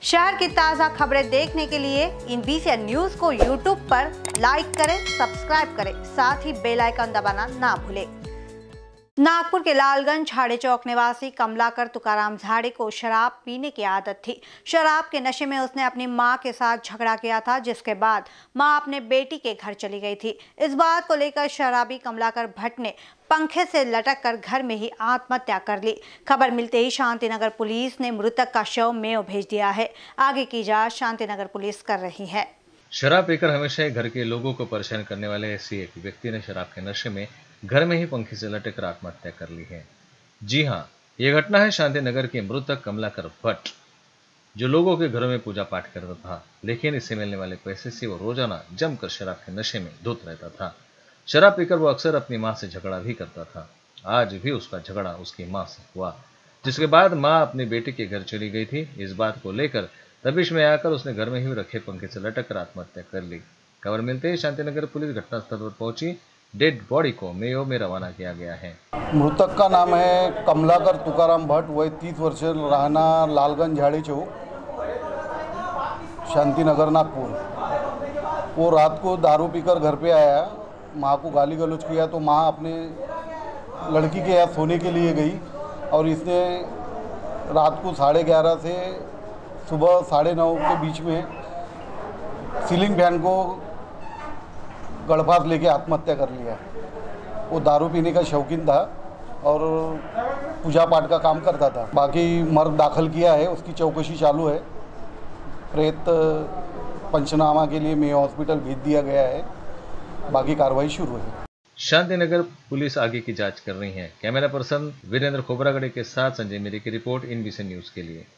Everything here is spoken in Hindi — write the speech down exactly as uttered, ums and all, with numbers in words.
शहर की ताज़ा खबरें देखने के लिए इन बीसीएन न्यूज को यूट्यूब पर लाइक करें, सब्सक्राइब करें, साथ ही बेल आइकन दबाना ना भूलें। नागपुर के लालगंज झाड़े चौक निवासी कमलाकर तुकाराम झाड़े को शराब पीने की आदत थी। शराब के नशे में उसने अपनी मां के साथ झगड़ा किया था, जिसके बाद मां अपने बेटी के घर चली गई थी। इस बात को लेकर शराबी कमलाकर भट्ट ने पंखे से लटक कर घर में ही आत्महत्या कर ली। खबर मिलते ही शांतिनगर पुलिस ने मृतक का शव मेयो भेज दिया है। आगे की जांच शांतिनगर पुलिस कर रही है। शराब पीकर हमेशा घर के लोगों को परेशान करने वाले ऐसी एक व्यक्ति ने शराब के नशे में घर में ही पंखे से लटक कर आत्महत्या कर ली है। जी हां, यह घटना है शांतिनगर के मृतक कमलाकर भट्ट, जो लोगों के घरों में पूजा पाठ करता था, लेकिन इससे मिलने वाले पैसे से वो रोजाना जमकर शराब के नशे में धुत रहता था। शराब पीकर वो अक्सर अपनी मां से झगड़ा भी करता था। आज भी उसका झगड़ा उसकी मां से हुआ, जिसके बाद मां अपनी बेटी के घर चली गई थी। इस बात को लेकर तबिश में आकर उसने घर में ही रखे पंखे से लटक कर आत्महत्या कर ली। खबर मिलते ही शांतिनगर पुलिस घटनास्थल पर पहुंची। डेड बॉडी को मेयो में रवाना किया गया है। मृतक का नाम है कमलाकर तुकाराम भट्ट, वय तीस वर्ष, रहना लालगंज झाड़ी चौक, शांतिनगर, नागपुर। वो रात को दारू पीकर घर पे आया, माँ को गाली गलौज किया तो माँ अपने लड़की के यहाँ सोने के लिए गई और इसने रात को साढ़े ग्यारह से सुबह साढ़े नौ के बीच में सीलिंग फैन को गड़फास लेके आत्महत्या कर लिया। वो दारू पीने का शौकीन था और पूजा पाठ का काम करता था। बाकी मर्द दाखिल किया है, उसकी चौकसी चालू है। प्रेत पंचनामा के लिए मेयो हॉस्पिटल भेज दिया गया है। बाकी कार्रवाई शुरू है। शांतिनगर पुलिस आगे की जांच कर रही है। कैमरा पर्सन वीरेंद्र खोबरागड़े के साथ संजय मेरी की रिपोर्ट इन बीसीएन न्यूज के लिए।